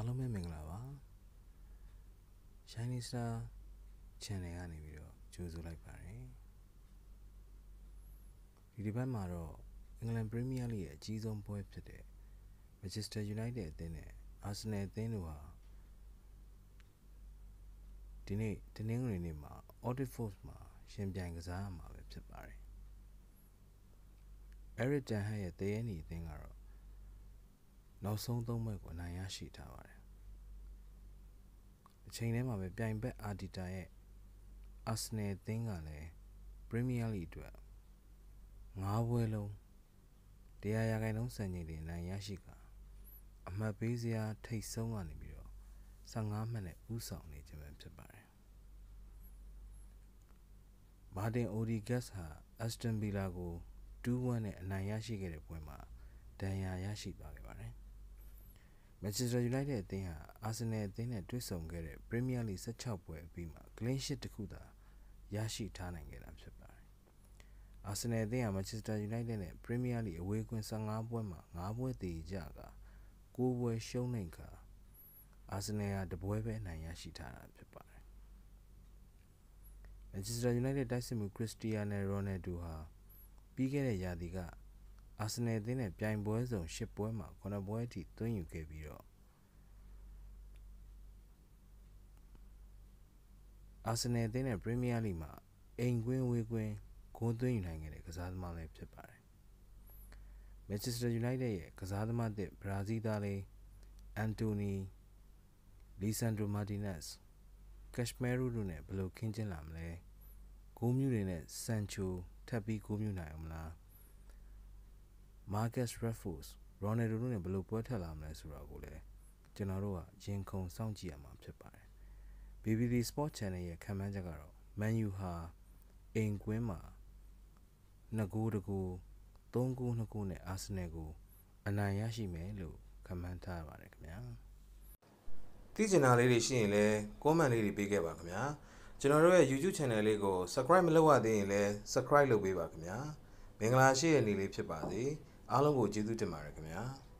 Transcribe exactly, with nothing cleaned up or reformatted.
အားလုံးပဲမင်္ဂလာပါ Shining Star Channel ကနေပြီးတော့ကြိုဆိုလိုက်ပါတယ်ဒီဒီပတ်မှာတော့ England Premier League ရဲ့အကြီးဆုံးပွဲဖြစ်တဲ့ Manchester United အသင်းနဲ့ Arsenal အသင်းတို့ဟာဒီနေ့တနင်္ဂနွေနေ့မှာ Old Trafford မှာရှင်ပြိုင်ကစားရမှာပဲဖြစ်ပါတယ် Eric Ten Hag ရဲ့တရေနီအသင်းကတော့နောက်ဆုံးသုံးပွဲကိုအနိုင်ရရှိထားပါတယ်အချိန်ထဲမှာပဲပြိုင်ဘက်အာတီတာရဲ့ Arsenal အသင်းကလည်း Premier League အတွက်ငါးပွဲလုံးတရားရာခိုင်နှုန်းစံချိန်တွေအနိုင်ရရှိကာအမှတ်ပေးစရာထိပ်ဆုံးကနေပြီးတော့ဆယ့်ငါးမှတ်နဲ့ဦးဆောင်နေခြင်းပဲဖြစ်ပါတယ်မာတင်အိုဒီဂတ်ဟာ Aston Villa ကို two one နဲ့အနိုင်ရရှိခဲ့တဲ့ပွဲမှာဒဏ်ရာရရှိသွားခဲ့ပါတယ်Manchester United အသင်းဟာ Arsenal အသင်းနဲ့တွေ့ဆုံခဲ့တဲ့ Premier League ၁၆ပွဲအပြီးမှာ clean sheet တစ်ခုသာရရှိထားနိုင်ခဲ့တာဖြစ်ပါတယ် Arsenal အသင်းဟာ Manchester United နဲ့ Premier League အဝေးကွင်းဆယ့်ငါးပွဲမှာငါးပွဲသေကြကာကိုးပွဲရှုံးနိမ့်ကာ Arsenal ဟာတစ်ပွဲပဲအနိုင်ရရှိထားတာဖြစ်ပါတယ် Manchester United တိုက်စစ်မှူး Cristiano Ronaldo ဟာပြီးခဲ့တဲ့ရာသီကArsenal အသင်းနဲ့ပြိုင်ပွဲစုံ၈ပွဲမှာခုနှစ်ပွဲအထိသွင်းယူခဲ့ပြီးတော့ Arsenal အသင်းနဲ့ Premier League မှာအိမ်ကွင်းဝေးကွင်းဂိုးသွင်းယူနိုင်ခဲ့တဲ့ကစားသမားလည်းဖြစ်ပါတယ် Manchester United ရဲ့ကစားသမားသစ်ဘရာဇီးသားလေး Anthony Lisandro Martinez Casemiro တို့နဲ့ဘယ်လိုခင်းကျင်းလာမလဲဂိုးမြူတွေနဲ့ Sancho ထပ်ပြီးဂိုးမြူနိုင်အောင်မလားMarcus Rashford, Ronaldo တို့နဲ့ဘယ်လိုပွဲထွက်လာမလဲဆိုတာကိုလည်းကျွန်တော်တို့ကရင်ခုန်စောင့်ကြည့်ရမှာဖြစ်ပါတယ် B B C Sport Channel ရဲ့ခန့်မှန်းချက်ကတော့ Man U ဟာအိမ်ကွင်းမှာနှစ်ဂိုးတစ်ဂိုးသုံးဂိုးနှစ်ဂိုးနဲ့ Arsenal ကိုအနိုင်ရရှိမယ်လို့ခန့်မှန်းထားပါတယ်ခင်ဗျာသိချင်တာလေးတွေရှိရင်လည်း comment လေးတွေပေးခဲ့ပါခင်ဗျာကျွန်တော်တို့ရဲ့ YouTube Channel လေးကို Subscribe မလုပ်ရသေးရင်လည်း Subscribe လုပ်ပေးပါခင်ဗျာမင်္ဂလာရှိတဲ့နေ့လေးဖြစ်ပါစေအားလုံးကိုကျေးဇူးတင်ပါတယ်ခင်ဗျာ